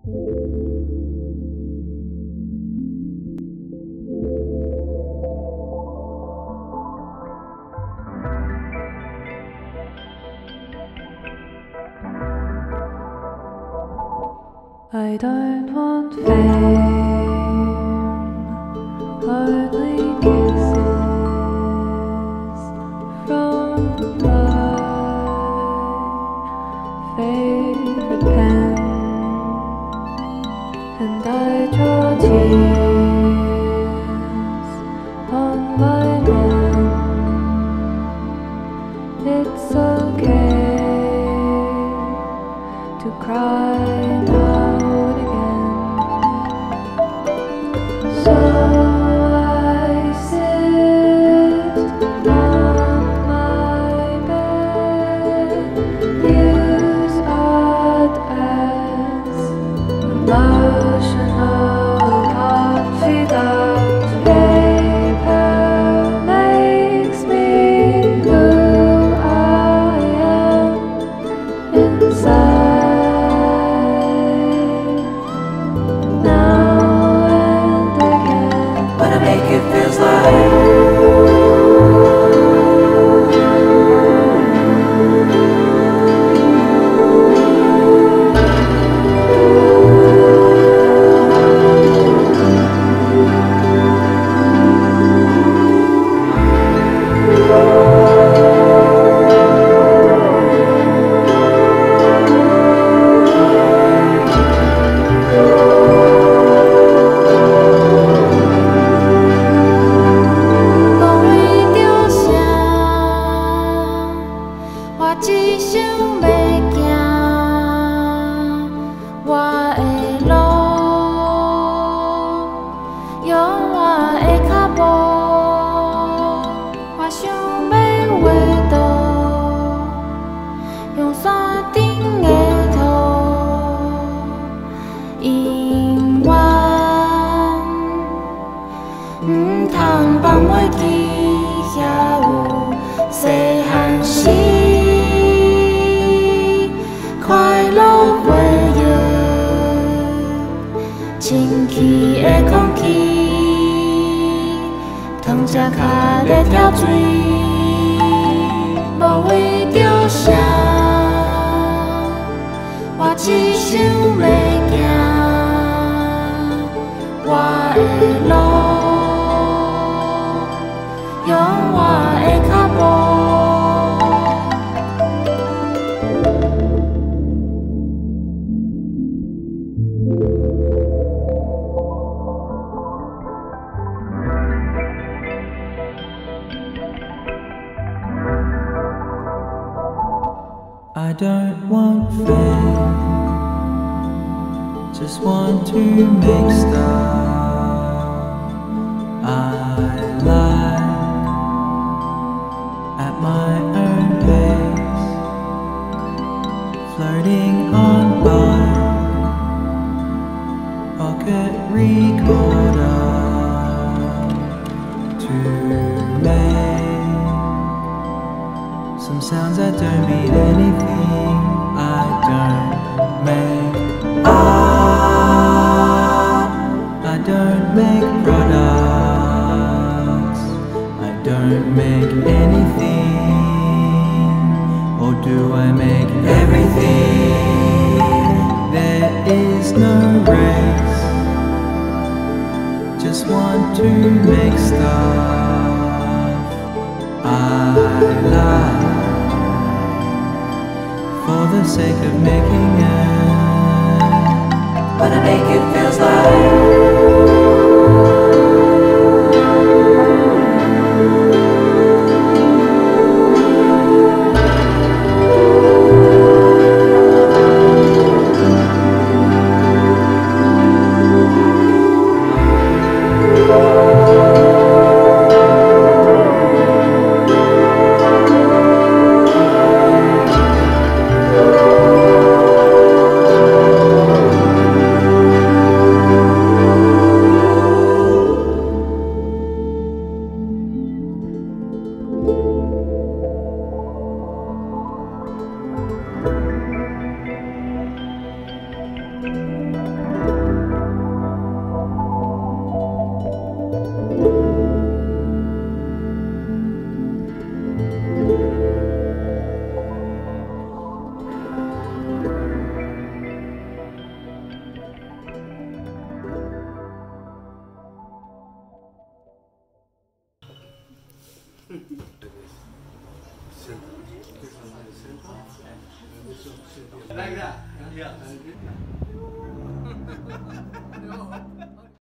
I don't want fame, only kisses from my favorite pen, and I draw tears on my mind. It's okay to cry now. So I sit on my bed, use art as emotional confidant. Paper makes me who I am inside. Now make it feels like清气的空气，糖只脚在跳水，无为着啥，我只想要行我的路，用我的脚步。 I don't want fame, just want to make stuff I like at my own pace, floating on by pocket recorder to make some sounds that don't mean anything. I don't make art, I don't make products, I don't make anything, or do I make everything? There is no race, just want to make stuff I like, for the sake of making it. Wanna make it feels like Like that? Yeah.